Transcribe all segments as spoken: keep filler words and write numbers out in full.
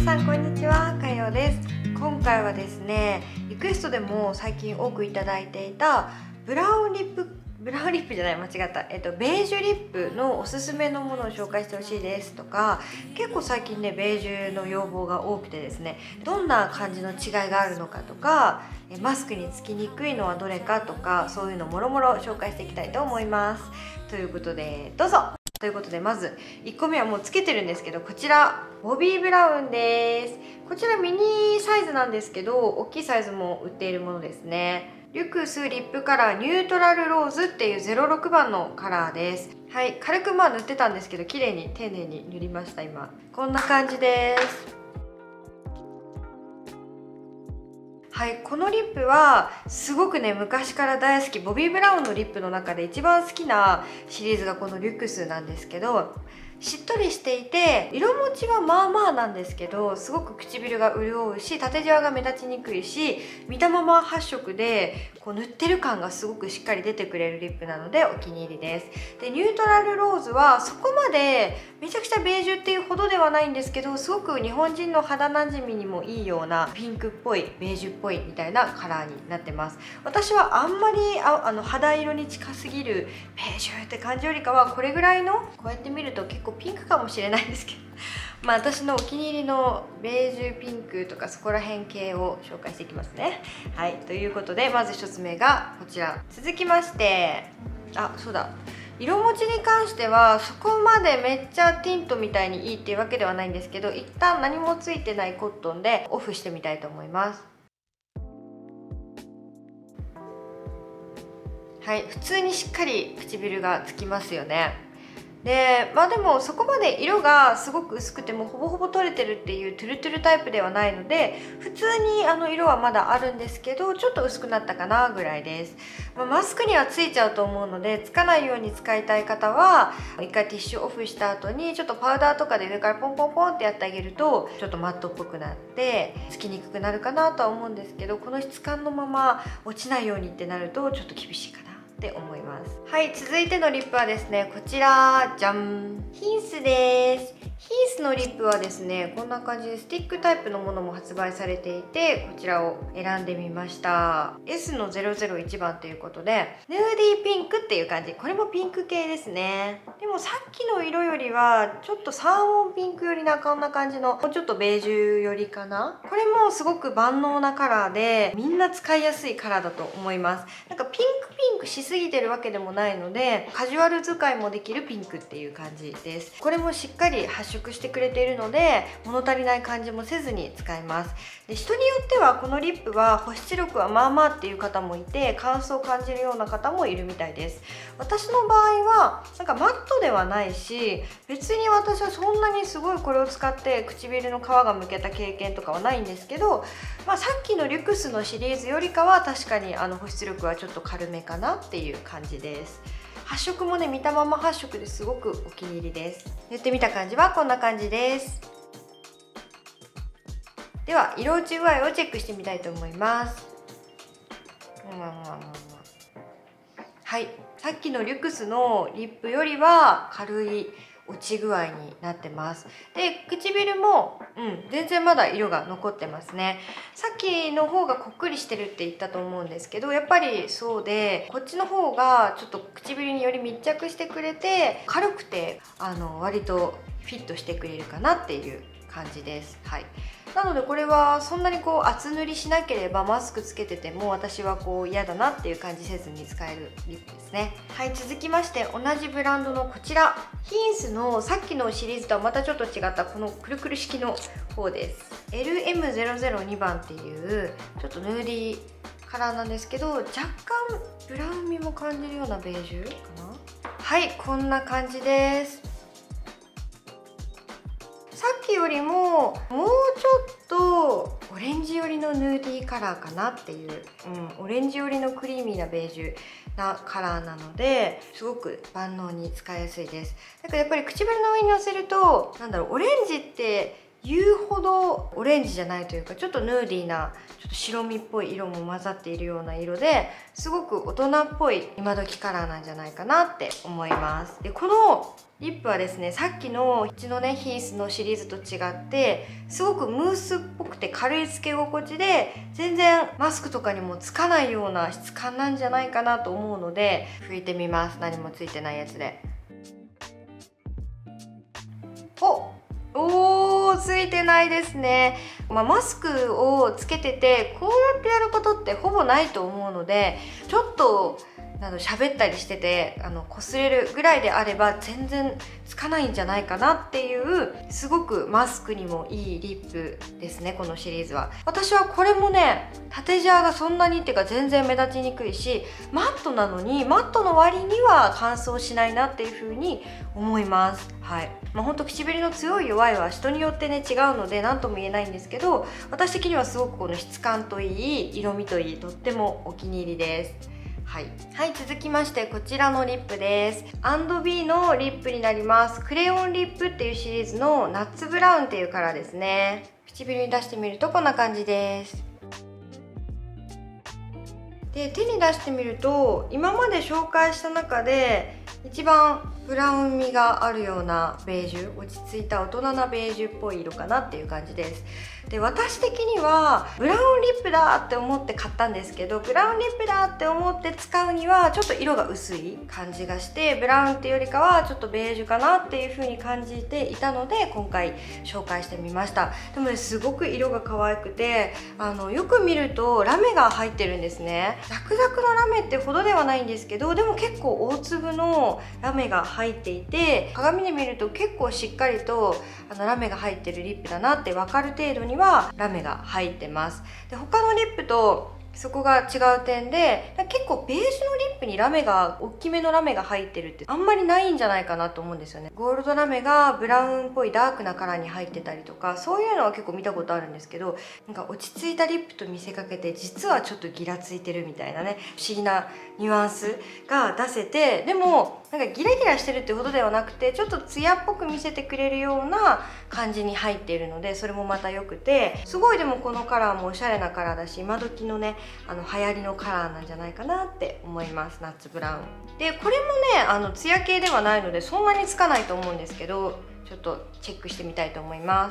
さんこんにちは、かよです。今回はですね、リクエストでも最近多くいただいていたブラウンリップブラウンリップじゃない間違った、えっと、ベージュリップのおすすめのものを紹介してほしいですとか、結構最近ねベージュの要望が多くてですね、どんな感じの違いがあるのかとか、マスクにつきにくいのはどれかとか、そういうのもろもろ紹介していきたいと思います。ということでどうぞ。ということで、まずいっこめはもうつけてるんですけど、こちらボビーブラウンです。こちらミニサイズなんですけど、大きいサイズも売っているものですね。リュクスリップカラーニュートラルローズっていうゼロろくばんのカラーです。はい、軽くまあ塗ってたんですけど、綺麗に丁寧に塗りました。今こんな感じです。はい、このリップはすごくね昔から大好き、ボビー・ブラウンのリップの中で一番好きなシリーズがこのリュクスなんですけど、しっとりしていて色持ちはまあまあなんですけど、すごく唇が潤うし、縦じわが目立ちにくいし、見たまま発色でこう塗ってる感がすごくしっかり出てくれるリップなのでお気に入りです。でニュートラルローズはそこまでめちゃくちゃベージュっていうほどではないんですけど、すごく日本人の肌なじみにもいいようなピンクっぽいベージュっぽいみたいなカラーになってます。私はあんまりああの肌色に近すぎるベージュって感じよりかは、これぐらいのこうやって見ると結構ピンクかもしれないんですけどまあ私のお気に入りのベージュピンクとかそこら辺系を紹介していきますね。はい、ということでまずひとつめがこちら。続きまして、あ、そうだ、色持ちに関してはそこまでめっちゃティントみたいにいいっていうわけではないんですけど、一旦何もついてないコットンでオフしてみたいと思います。はい、普通にしっかり唇がつきますよね。でまあでもそこまで色がすごく薄くてもほぼほぼ取れてるっていうトゥルトゥルタイプではないので、普通にあの色はまだあるんですけど、ちょっと薄くなったかなぐらいです。まあ、マスクにはついちゃうと思うので、つかないように使いたい方は一回ティッシュオフした後にちょっとパウダーとかで上からポンポンポンってやってあげるとちょっとマットっぽくなってつきにくくなるかなとは思うんですけど、この質感のまま落ちないようにってなるとちょっと厳しいかなって思います。はい、続いてのリップはですね、こちらじゃん、ヒンスです。ヒンスのリップはですね、こんな感じでスティックタイプのものも発売されていて、こちらを選んでみました。 エス のゼロゼロいちばんということでヌーディーピンクっていう感じ。これもピンク系ですね。でもさっきの色よりはちょっとサーモンピンクよりな、こんな感じのもうちょっとベージュ寄りかな。これもすごく万能なカラーでみんな使いやすいカラーだと思います。なんかピンクピンクしすぎてるわけでもないので、カジュアル使いもできるピンクっていう感じです。これもしっかり発色してくれているので物足りない感じもせずに使えます。で人によってはこのリップは保湿力はまあまあっていう方もいて、乾燥を感じるような方もいるみたいです。私の場合はなんかマットではないし、別に私はそんなにすごいこれを使って唇の皮がむけた経験とかはないんですけど、まあ、さっきのリュクスのシリーズよりかは確かにあの保湿力はちょっと軽めかなっていう感じです。発色もね見たまま発色ですごくお気に入りです。塗ってみた感じはこんな感じです。では色落ち具合をチェックしてみたいと思います。はい、さっきのリュクスのリップよりは軽い落ち具合になってます。で唇も、うん、全然まだ色が残ってますね。さっきの方がこっくりしてるって言ったと思うんですけど、やっぱりそうで、こっちの方がちょっと唇により密着してくれて軽くてあの割とフィットしてくれるかなっていう感じです。はい、なのでこれはそんなにこう厚塗りしなければマスクつけてても私はこう嫌だなっていう感じせずに使えるリップですね。はい、続きまして同じブランドのこちら、ヒンスのさっきのシリーズとはまたちょっと違ったこのくるくる式の方です。 エルエムゼロゼロにばんっていうちょっとヌーディーカラーなんですけど、若干ブラウン味も感じるようなベージュかな。はい、こんな感じです。さっきよりももうちょっとオレンジ寄りのヌーディーカラーかなっていう、うん、オレンジ寄りのクリーミーなベージュなカラーなので、すごく万能に使いやすいです。だからやっぱり唇の上にのせるとなんだろう、オレンジって言うほどオレンジじゃないというか、ちょっとヌーディーなちょっと白みっぽい色も混ざっているような色ですごく大人っぽい今時カラーなんじゃないかなって思います。でこのリップはですね、さっきのうちのねヒースのシリーズと違ってすごくムースっぽくて軽いつけ心地で、全然マスクとかにもつかないような質感なんじゃないかなと思うので拭いてみます。何もついてないやつで。おおー、ついてないですね。まあ、マスクをつけててこうやってやることってほぼないと思うので、ちょっとあの喋ったりしててあの擦れるぐらいであれば全然つかないんじゃないかなっていう、すごくマスクにもいいリップですね、このシリーズは。私はこれもね、縦ジャーがそんなにっていうか全然目立ちにくいし、マットなのにマットの割には乾燥しないなっていう風に思います。はい、まあ、ほんと唇の強い弱いは人によってね違うので何とも言えないんですけど、私的にはすごくこの質感といい色味といいとってもお気に入りです。はい、はい、続きましてこちらのリップです。アンドビー のリップになります。クレヨンリップっていうシリーズのナッツブラウンっていうカラーですね。唇に出してみるとこんな感じです。で手に出してみると今まで紹介した中で一番ブラウン味があるようなベージュ、落ち着いた大人なベージュっぽい色かなっていう感じです。で私的にはブラウンリップだって思って買ったんですけど、ブラウンリップだって思って使うにはちょっと色が薄い感じがして、ブラウンっていうよりかはちょっとベージュかなっていう風に感じていたので今回紹介してみました。でもね、すごく色が可愛くて、あのよく見るとラメが入ってるんですね。ザクザクのラメってほどではないんですけど、でも結構大粒のラメが入っていて、鏡で見ると結構しっかりとあのラメが入ってるリップだなって分かる程度にはラメが入ってます。で他のリップとそこが違う点で、結構ベージュのリップにラメが大きめのラメが入ってるってあんまりないんじゃないかなと思うんですよね。ゴールドラメがブラウンっぽいダークなカラーに入ってたりとか、そういうのは結構見たことあるんですけど、なんか落ち着いたリップと見せかけて実はちょっとギラついてるみたいなね、不思議なニュアンスが出せて、でもなんかギラギラしてるってほどではなくて、ちょっとツヤっぽく見せてくれるような感じに入っているので、それもまた良くて、すごいでもこのカラーもおしゃれなカラーだし、今時のねあの流行りのカラーなんじゃないかなって思います。ナッツブラウンで、これもねあのツヤ系ではないのでそんなにつかないと思うんですけど、ちょっとチェックしてみたいと思います。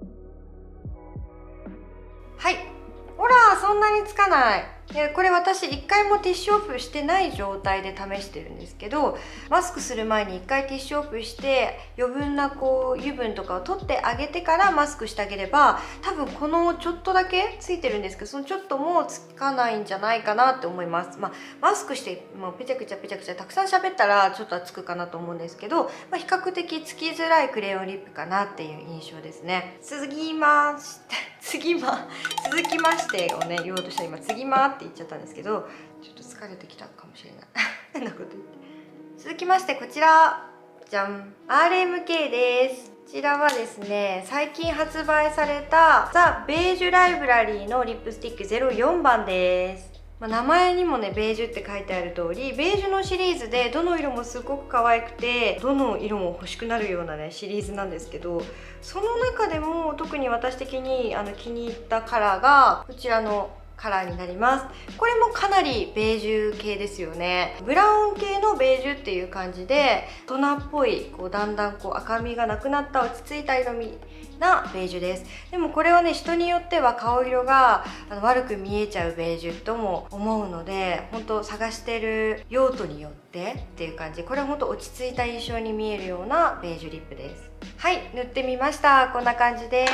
はい、ほらそんなにつかない。でこれ私いっかいもティッシュオフしてない状態で試してるんですけど、マスクする前にいっかいティッシュオフして余分なこう油分とかを取ってあげてからマスクしてあげれば、多分このちょっとだけついてるんですけど、そのちょっともつかないんじゃないかなって思います。まあ、マスクしてもうペチャクチャペチャクチャたくさん喋ったらちょっとはつくかなと思うんですけど、まあ、比較的つきづらいクレヨンリップかなっていう印象ですね。続きまして次ま続きましてをね言おうとしたら今次まって言っちゃったんですけど、ちょっと疲れてきたかもしれない変なこと言って。続きましてこちらじゃん、 アールエムケー です。こちらはですね、最近発売されたザ・ベージュライブラリーのリップスティックゼロよんばんです。まあ、名前にもねベージュって書いてある通り、ベージュのシリーズでどの色もすごく可愛くて、どの色も欲しくなるようなねシリーズなんですけど、その中でも特に私的にあの気に入ったカラーがこちらのカラーになります。これもかなりベージュ系ですよね。ブラウン系のベージュっていう感じで、大人っぽいこうだんだんこう赤みがなくなった落ち着いた色味なベージュです。でもこれはね人によっては顔色があの悪く見えちゃうベージュとも思うので、本当探してる用途によってっていう感じ。これは本当落ち着いた印象に見えるようなベージュリップです。はい、塗ってみました。こんな感じです。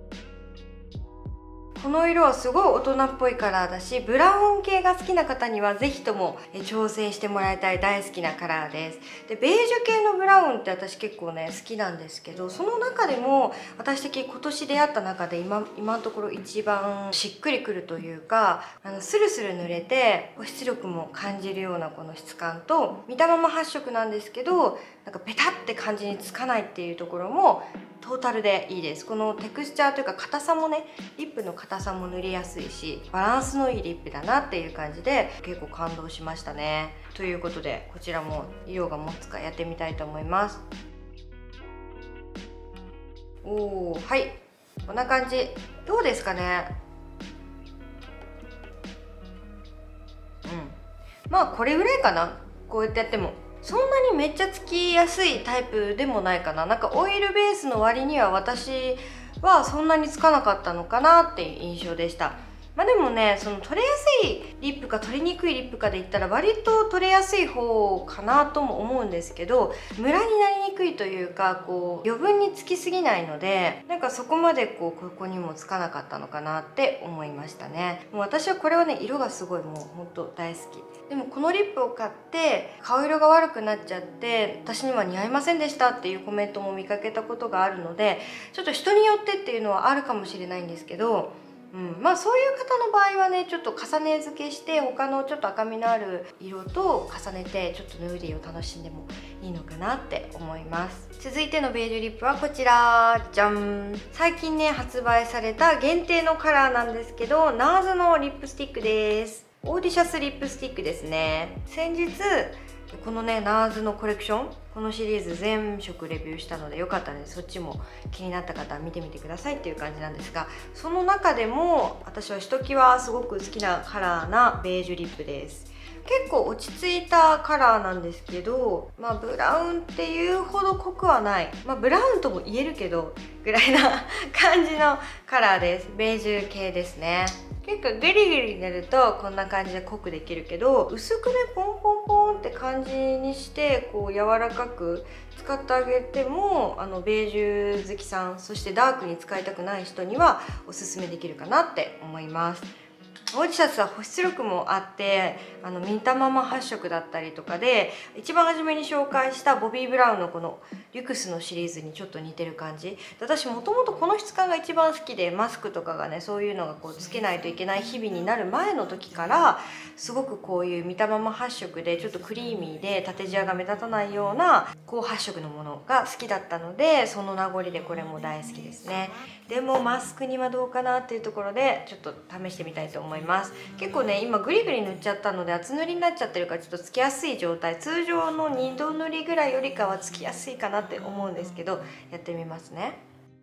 この色はすごい大人っぽいカラーだし、ブラウン系が好きな方にはぜひとも挑戦してもらいたい大好きなカラーです。でベージュ系のブラウンって私結構ね好きなんですけど、その中でも私的に今年出会った中で今今のところ一番しっくりくるというか、あのスルスル塗れて保湿力も感じるようなこの質感と、見たまま発色なんですけどなんかペタって感じにつかないっていうところもトータルでいいです。このテクスチャーというか硬さもね、リップの硬さも塗りやすいし、バランスのいいリップだなっていう感じで結構感動しましたね。ということでこちらも色が持つかやってみたいと思います。 おお、はい、こんな感じ。どうですかね。うん、まあこれぐらいかな。こうやってやってもそんなにめっちゃつきやすいタイプでもないかな。なんかオイルベースの割には私はそんなにつかなかったのかなっていう印象でした。まあでもね、その取れやすいリップか取りにくいリップかで言ったら割と取れやすい方かなとも思うんですけど、ムラになりにくいというか、こう余分につきすぎないので、なんかそこまでこうここにもつかなかったのかなって思いましたね。もう私はこれはね、色がすごいもうほんと大好き。でもこのリップを買って顔色が悪くなっちゃって、私には似合いませんでしたっていうコメントも見かけたことがあるので、ちょっと人によってっていうのはあるかもしれないんですけど、うん、まあそういう方の場合はね、ちょっと重ね付けして他のちょっと赤みのある色と重ねてちょっとヌーディーを楽しんでもいいのかなって思います。続いてのベージュリップはこちら、じゃん。最近ね発売された限定のカラーなんですけど、ナーズのリップスティックです。オーディシャスリップスティックですね。先日このねナーズのコレクション、このシリーズ全色レビューしたので、よかったら、ね、そっちも気になった方は見てみてくださいっていう感じなんですが、その中でも私はひときわすごく好きなカラーなベージュリップです。結構落ち着いたカラーなんですけど、まあブラウンっていうほど濃くはない、まあブラウンとも言えるけどぐらいな感じのカラーです。ベージュ系ですね。結構グリグリになるとこんな感じで濃くできるけど、薄くねポンポンポンって感じにしてこう柔らかく使ってあげても、あのベージュ好きさん、そしてダークに使いたくない人にはおすすめできるかなって思います。オーディシャスは保湿力もあって、あのミンタママ発色だったりとかで、一番初めに紹介したボビー・ブラウンのこのリュクスのシリーズにちょっと似てる感じ。私もともとこの質感が一番好きで、マスクとかがねそういうのがこうつけないといけない日々になる前の時からすごくこういうミンタママ発色でちょっとクリーミーで縦ジワが目立たないような高発色のものが好きだったので、その名残でこれも大好きですね。でもマスクにはどうかなっていうところでちょっと試してみたいと思います。結構ね今グリグリ塗っちゃったので厚塗りになっちゃってるからちょっとつきやすい状態、通常のにど塗りぐらいよりかはつきやすいかなって思うんですけど、やってみますね。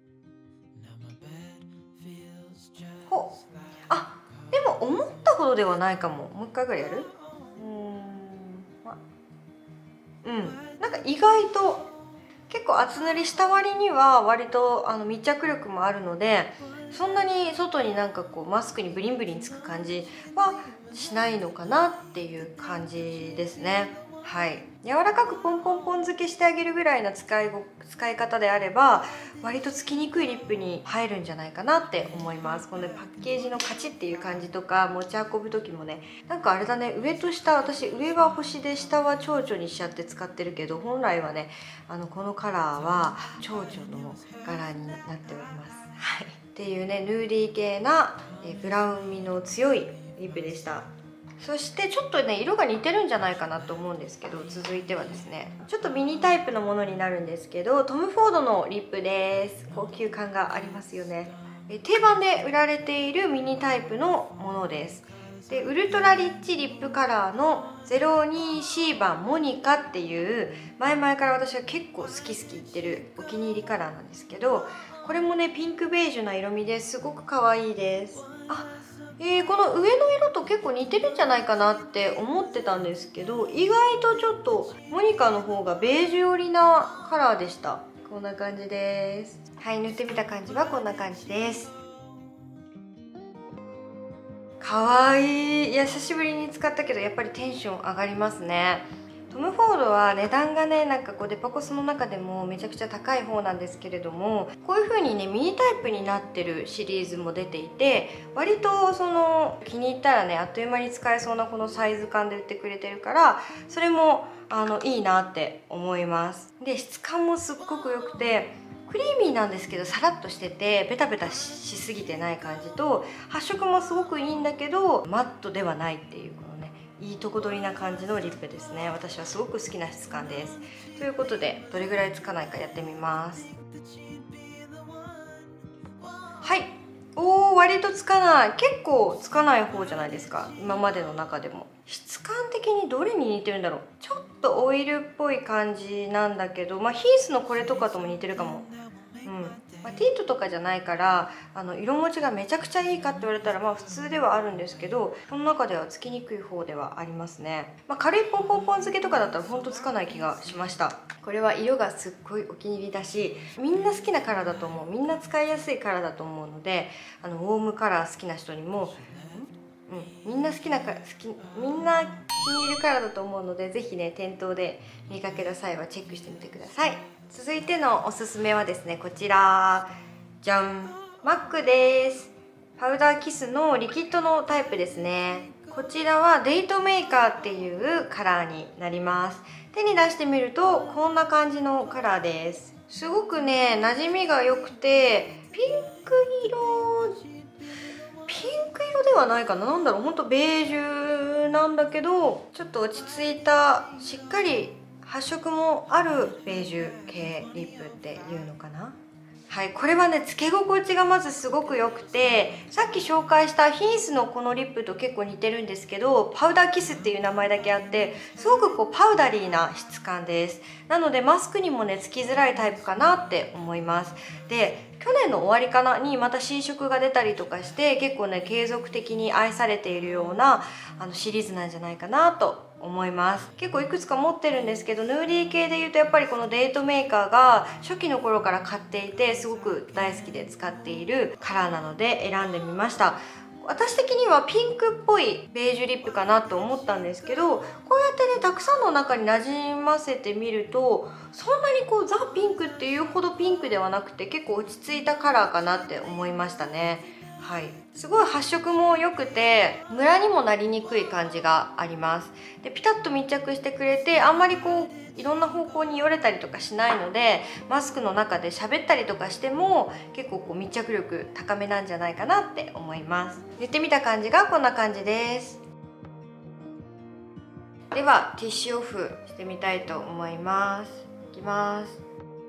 ほう、あ、でも思ったほどではないかも。もう一回ぐらいやる？うーん、ま、うん、なんか意外と結構厚塗りした割には割とあの密着力もあるので、そんなに外になんかこうマスクにブリンブリンつく感じはしないのかなっていう感じですね。はい、柔らかくポンポンポン付けしてあげるぐらいの使いご使い方であれば割とつきにくいリップに入るんじゃないかなって思います。このパッケージのカチッっていう感じとか持ち運ぶ時もね、なんかあれだね、上と下、私上は星で下は蝶々にしちゃって使ってるけど、本来はねあのこのカラーは蝶々の柄になっております。はい、っていうねヌーディー系なえブラウン味の強いリップでした。そしてちょっとね色が似てるんじゃないかなと思うんですけど、続いてはですねちょっとミニタイプのものになるんですけど、トム・フォードのリップです。高級感がありますよね。え定番で売られているミニタイプのものです。でウルトラリッチリップカラーの ゼロにシー 番モニカっていう前々から私は結構好き好き言ってるお気に入りカラーなんですけど、これもねピンクベージュな色味ですごく可愛いです。あ、えー、この上の色と結構似てるんじゃないかなって思ってたんですけど、意外とちょっとモニカの方がベージュ寄りなカラーでした。こんな感じです。はい、塗ってみた感じはこんな感じです。かわいい。いや久しぶりに使ったけどやっぱりテンション上がりますね。トム・フォードは値段がねなんかこうデパコスの中でもめちゃくちゃ高い方なんですけれども、こういう風にねミニタイプになってるシリーズも出ていて、割とその気に入ったらねあっという間に使えそうなこのサイズ感で売ってくれてるから、それもあのいいなって思います。で質感もすっごく良くてクリーミーなんですけどサラッとしててベタベタしすぎてない感じと、発色もすごくいいんだけどマットではないっていうこのねいいとこ取りな感じのリップですね。私はすごく好きな質感です。ということでどれぐらいつかないかやってみます。はい、おー割とつかない。結構つかない方じゃないですか今までの中でも。質感的にどれに似てるんだろう。ちょっとオイルっぽい感じなんだけど、まあヒースのこれとかとも似てるかも。 うんまあ、ティントとかじゃないからあの色持ちがめちゃくちゃいいかって言われたらまあ普通ではあるんですけど、この中ではつきにくい方ではありますね。まあ、軽いポンポンポン漬けとかだったらほんとつかない気がしました。これは色がすっごいお気に入りだし、みんな好きなカラーだと思う。みんな使いやすいカラーだと思うので、あのウォームカラー好きな人にも、うん、みんな好きなか好きみんな気に入るカラーだと思うので、ぜひね店頭で見かけた際はチェックしてみてください。続いてのおすすめはですね、こちらじゃん、マックです。パウダーキスのリキッドのタイプですね。こちらはデートメーカーっていうカラーになります。手に出してみるとこんな感じのカラーです。すごくね馴染みが良くて、ピンク色ピンク色ではないかな、なんだろう、ほんとベージュなんだけど、ちょっと落ち着いたしっかり発色もあるベージュ系リップっていうのかな。はい、これはねつけ心地がまずすごく良くて、さっき紹介したヒンスのこのリップと結構似てるんですけど、パウダーキスっていう名前だけあってすごくこうパウダリーな質感です。なのでマスクにもねつきづらいタイプかなって思います。で去年の終わりかなにまた新色が出たりとかして、結構ね継続的に愛されているようなあのシリーズなんじゃないかなと思います。結構いくつか持ってるんですけど、ヌーディー系でいうとやっぱりこのデートメーカーが初期の頃から買っていてすごく大好きで使っているカラーなので選んでみました。私的にはピンクっぽいベージュリップかなと思ったんですけど、こうやってねたくさんの中に馴染ませてみると、そんなにこうザ・ピンクっていうほどピンクではなくて結構落ち着いたカラーかなって思いましたね。はい、すごい発色も良くてムラにもなりにくい感じがあります。でピタッと密着してくれて、あんまりこういろんな方向によれたりとかしないので、マスクの中で喋ったりとかしても結構こう密着力高めなんじゃないかなって思います。塗ってみた感じがこんな感じです。ではティッシュオフしてみたいと思います。いきます。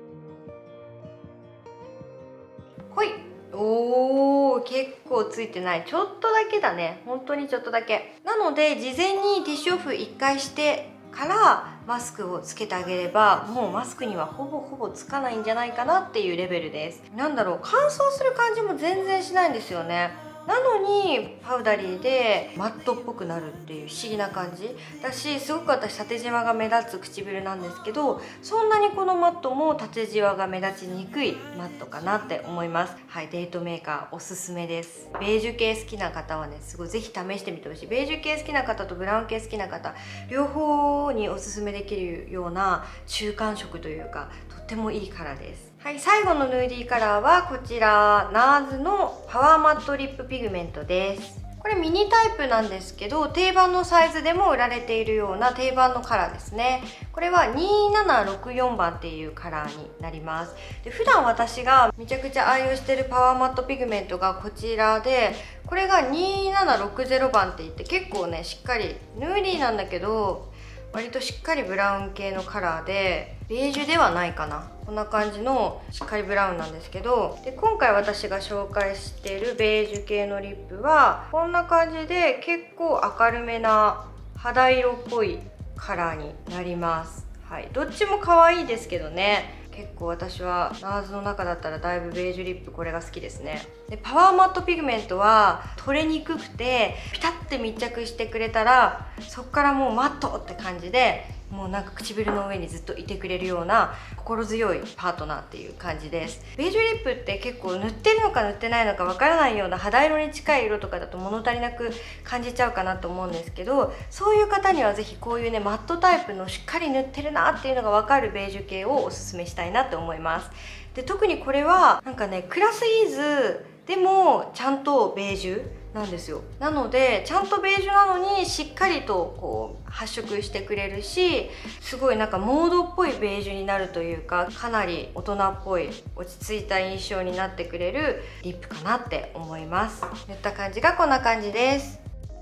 ほい。おー、結構ついてない。ちょっとだけだね。本当にちょっとだけ。なので事前にティッシュオフいっかいしてからマスクをつけてあげれば、もうマスクにはほぼほぼつかないんじゃないかなっていうレベルです。なんだろう、乾燥する感じも全然しないんですよね。なのにパウダリーでマットっぽくなるっていう不思議な感じだし、すごく私縦じわが目立つ唇なんですけど、そんなにこのマットも縦じわが目立ちにくいマットかなって思います。はい、デートメーカーおすすめです。ベージュ系好きな方はねすごいぜひ試してみてほしい。ベージュ系好きな方とブラウン系好きな方両方におすすめできるような中間色というか、とってもいいカラーです。はい、最後のヌーディーカラーはこちらナーズのパワーマットリップピグメントです。これミニタイプなんですけど、定番のサイズでも売られているような定番のカラーですね。これはにーななろくよんばんっていうカラーになります。で普段私がめちゃくちゃ愛用してるパワーマットピグメントがこちらで、これがにーななろくぜろばんって言って結構ねしっかりヌーディーなんだけど割としっかりブラウン系のカラーで、ベージュではないかな、こんな感じのしっかりブラウンなんですけど、で今回私が紹介しているベージュ系のリップはこんな感じで結構明るめな肌色っぽいカラーになります。はい、どっちも可愛いですけどね、結構私はナーズの中だったらだいぶベージュリップこれが好きですね。でパワーマットピグメントは取れにくくてピタッて密着してくれたらそっからもうマットって感じで、もうなんか唇の上にずっといてくれるような心強いパートナーっていう感じです。ベージュリップって結構塗ってるのか塗ってないのかわからないような肌色に近い色とかだと物足りなく感じちゃうかなと思うんですけど、そういう方には是非こういうねマットタイプのしっかり塗ってるなっていうのが分かるベージュ系をおすすめしたいなと思います。で特にこれはなんかねクラスイーズでもちゃんとベージュなんですよ。なのでちゃんとベージュなのにしっかりとこう発色してくれるし、すごいなんかモードっぽいベージュになるというか、かなり大人っぽい落ち着いた印象になってくれるリップかなって思います。塗った感じがこんな感じです。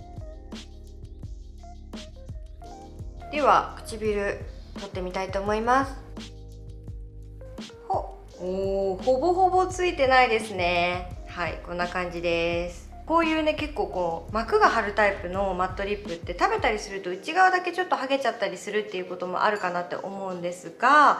では唇取ってみたいと思います。ほおー、ほぼほぼついてないですね。はい、こんな感じです。こういうね結構こう膜が張るタイプのマットリップって食べたりすると内側だけちょっと剥げちゃったりするっていうこともあるかなって思うんですが、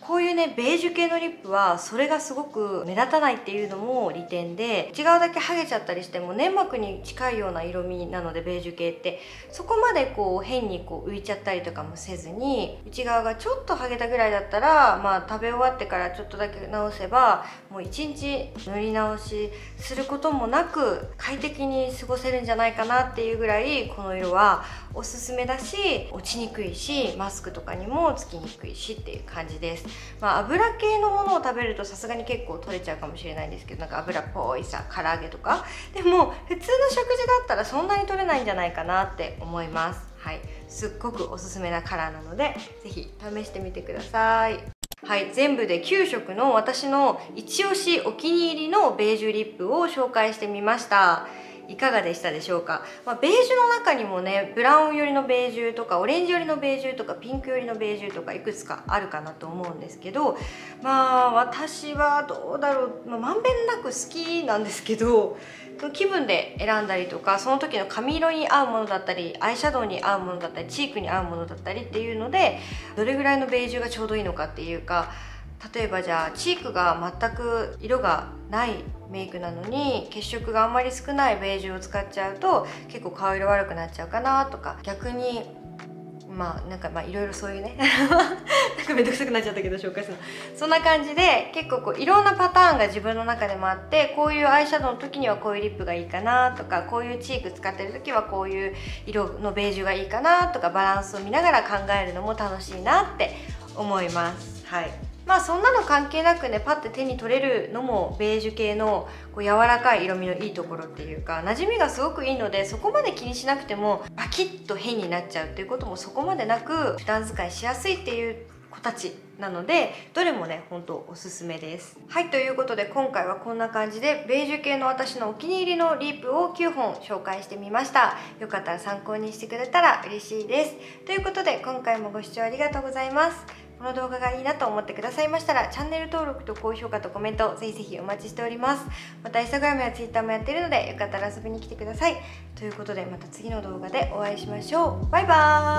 こういうねベージュ系のリップはそれがすごく目立たないっていうのも利点で、内側だけ剥げちゃったりしても粘膜に近いような色味なので、ベージュ系ってそこまでこう変にこう浮いちゃったりとかもせずに、内側がちょっと剥げたぐらいだったら、まあ食べ終わってからちょっとだけ直せばもういちにち塗り直しすることもなく快適に過ごせるんじゃないかなっていうぐらい、この色はおすすめだし、落ちにくいし、マスクとかにもつきにくいしっていう感じです。まあ油系のものを食べるとさすがに結構取れちゃうかもしれないんですけど、なんか油っぽいさ唐揚げとかでも普通の食事だったらそんなに取れないんじゃないかなって思います。はい、すっごくおすすめなカラーなので是非試してみてください。はい、全部できゅうしょくの私の一押しお気に入りのベージュリップを紹介してみました。いかがでしたでしょうか。まあ、ベージュの中にもねブラウン寄りのベージュとかオレンジ寄りのベージュとかピンク寄りのベージュとかいくつかあるかなと思うんですけど、まあ私はどうだろう、まあ、まんべんなく好きなんですけど、気分で選んだりとか、その時の髪色に合うものだったりアイシャドウに合うものだったりチークに合うものだったりっていうので、どれぐらいのベージュがちょうどいいのかっていうか、例えばじゃあチークが全く色がないメイクなのに血色があんまり少ないベージュを使っちゃうと結構顔色悪くなっちゃうかなとか、逆にまあなんかまあいろいろそういうねなんかめんどくさくなっちゃったけど紹介するのそんな感じで、結構こういろんなパターンが自分の中でもあって、こういうアイシャドウの時にはこういうリップがいいかなとか、こういうチーク使ってる時はこういう色のベージュがいいかなとか、バランスを見ながら考えるのも楽しいなって思います。はい、まあそんなの関係なくね、パッて手に取れるのもベージュ系のこう柔らかい色味のいいところっていうか、馴染みがすごくいいので、そこまで気にしなくてもバキッと変になっちゃうっていうこともそこまでなく、普段使いしやすいっていう子たちなので、どれもね本当おすすめです。はい、ということで今回はこんな感じでベージュ系の私のお気に入りのリップをきゅうほん紹介してみました。よかったら参考にしてくれたら嬉しいです。ということで今回もご視聴ありがとうございます。この動画がいいなと思ってくださいましたら、チャンネル登録と高評価とコメントぜひぜひお待ちしております。またインスタグラムやツイッターもやっているので、よかったら遊びに来てください。ということでまた次の動画でお会いしましょう。バイバーイ。